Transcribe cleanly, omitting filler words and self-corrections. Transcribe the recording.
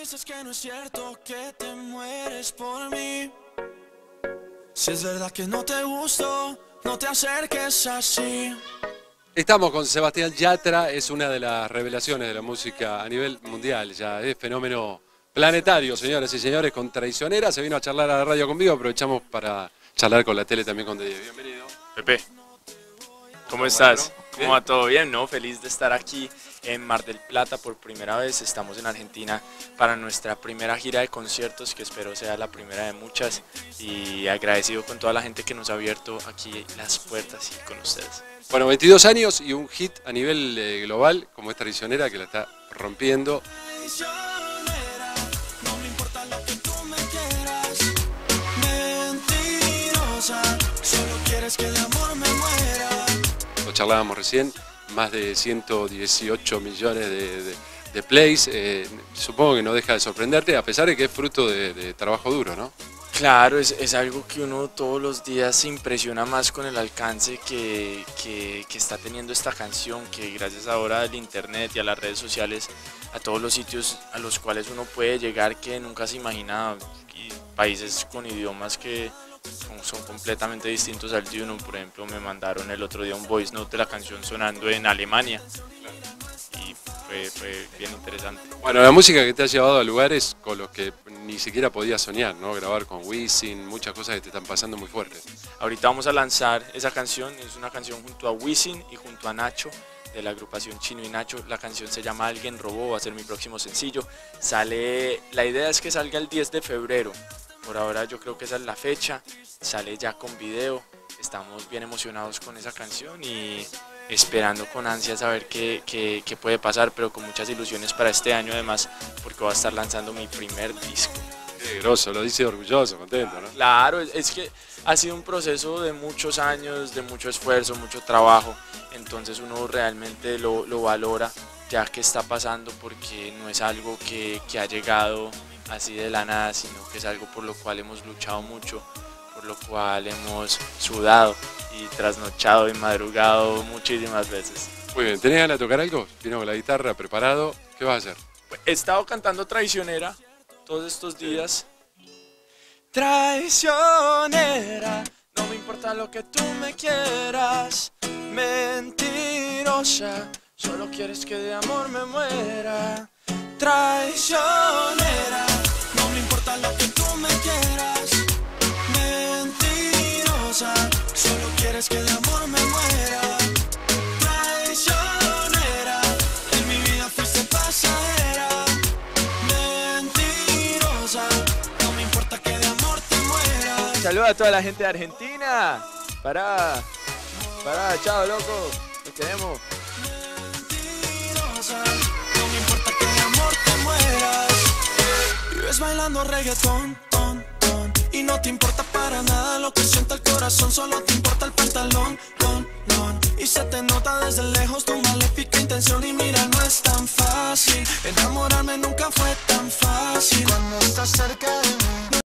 dices que no es cierto que te mueres por mí. Si es verdad que no te gusto, no te acerques así. Estamos con Sebastián Yatra, es una de las revelaciones de la música a nivel mundial, ya es fenómeno planetario, señoras y señores, con Traicionera. Se vino a charlar a la radio conmigo, aprovechamos para charlar con la tele también con DJ. Bienvenido. Pepe, ¿cómo estás? ¿Cómo va todo bien? ¿No? Feliz de estar aquí en Mar del Plata por primera vez. Estamos en Argentina para nuestra primera gira de conciertos, que espero sea la primera de muchas, y agradecido con toda la gente que nos ha abierto aquí las puertas y con ustedes. Bueno, 22 años y un hit a nivel global como es Traicionera, que la está rompiendo. No me importa lo que tú me quieras, mentirosa, solo quieres que de amor me muera. Lo charlábamos recién, más de 118 millones de plays. Supongo que no deja de sorprenderte, a pesar de que es fruto de trabajo duro, ¿no? Claro, es algo que uno todos los días se impresiona más con el alcance que está teniendo esta canción, que gracias ahora al internet y a las redes sociales, a todos los sitios a los cuales uno puede llegar que nunca se imaginaba, y países con idiomas que son completamente distintos al de uno. Por ejemplo, me mandaron el otro día un voice note de la canción sonando en Alemania y fue bien interesante. Bueno, la música que te ha llevado a lugares con los que ni siquiera podías soñar, ¿no? Grabar con Wisin, muchas cosas que te están pasando muy fuertes. Ahorita vamos a lanzar esa canción, es una canción junto a Wisin y junto a Nacho, de la agrupación Chino y Nacho. La canción se llama Alguien Robó, va a ser mi próximo sencillo. La idea es que salga el 10 de febrero, por ahora yo creo que esa es la fecha, sale ya con video, estamos bien emocionados con esa canción y esperando con ansias a ver qué puede pasar, pero con muchas ilusiones para este año además, porque voy a estar lanzando mi primer disco. Qué groso, lo dice orgulloso, contento, ¿no? Claro, es que ha sido un proceso de muchos años, de mucho esfuerzo, mucho trabajo, entonces uno realmente lo valora ya que está pasando, porque no es algo que ha llegado así de la nada, sino que es algo por lo cual hemos luchado mucho, por lo cual hemos sudado y trasnochado y madrugado muchísimas veces. Muy bien, ¿tenés ganas de tocar algo? Vino con la guitarra, preparado, ¿qué vas a hacer? He estado cantando Traicionera todos estos días. Traicionera, no me importa lo que tú me quieras, mentirosa, solo quieres que de amor me muera. Traicionera, no me importa lo que tú me quieras, mentirosa, solo quieres que de amor me muera. Traicionera, en mi vida fuiste pasajera, mentirosa, no me importa que de amor te mueras. Saludos a toda la gente de Argentina. Pará, chao loco, nos queremos. No me importa que de amor te mueras. Vives bailando reggaetón, ton, ton, y no te importa para nada lo que siente el corazón, solo te importa el pantalón, ton, ton, y se te nota desde lejos tu